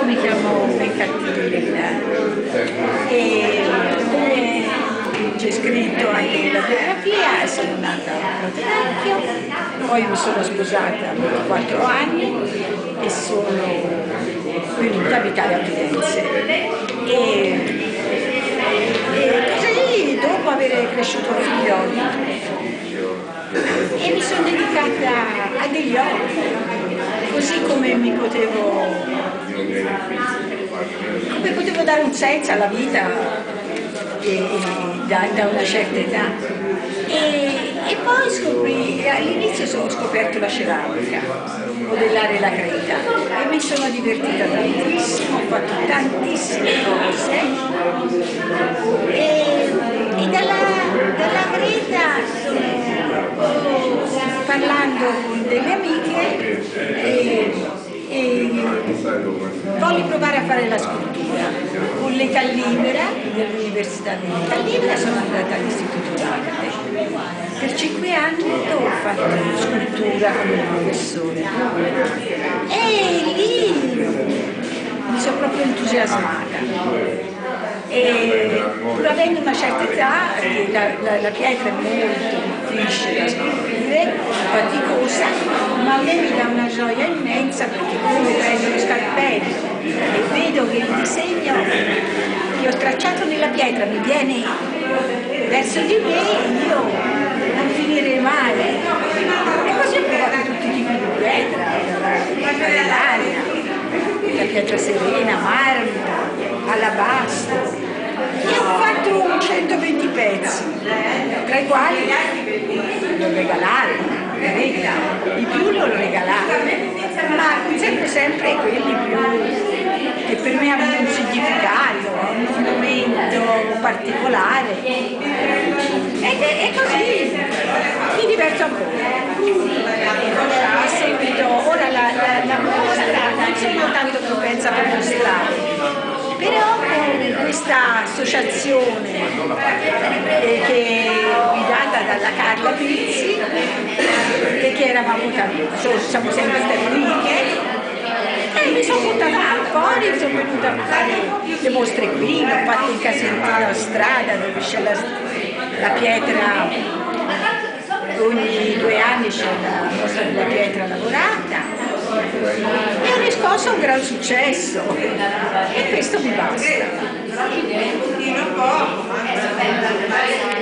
mi chiamo Beccattina e come c'è scritto anche nella biografia sono nata a Pratovecchio, poi mi sono sposata a 24 anni e sono venuta a abitare a Firenze e così dopo aver cresciuto figlioli e mi sono dedicata a degli hobby, così come potevo dare un senso alla vita da una certa età. E poi all'inizio ho scoperto la ceramica, modellare la creta e mi sono divertita tantissimo, ho fatto tantissime cose e dalla creta parlando con delle amiche e voglio provare a fare la scultura con l'età libera dell'Università dell'Età Libera. Sono andata all'Istituto d'Arte per 5 anni e ho fatto scultura con il professore e lì mi sono proprio entusiasmata. E pur avendo una certa età, la pietra è molto difficile da scolpire, faticosa, ma a me mi dà una gioia immensa perché come prendo lo scalpello e vedo che il disegno che ho tracciato nella pietra mi viene verso di me, io non finirei mai. E così ho provato tutti i tipi di pietra, dall'aria, la pietra serena, marmo, alabastro. E ho fatto 120 pezzi, tra i quali l'ho regalato, di più l'ho regalato, ma sempre quelli più che per me hanno un significato, un monumento particolare. Ed è così, mi diverto ancora. A seguito, ora la mostra non sono tanto propensa per mostrare, però con questa associazione che è guidata dalla Carla Pizzi e che siamo sempre state amiche e mi sono buttata fuori, sono venuta a fare le mostre qui, ho fatto in Casentino strada dove c'è la pietra, ogni 2 anni c'è la mostra della pietra lavorata. E ho riscosso un gran successo e questo mi basta.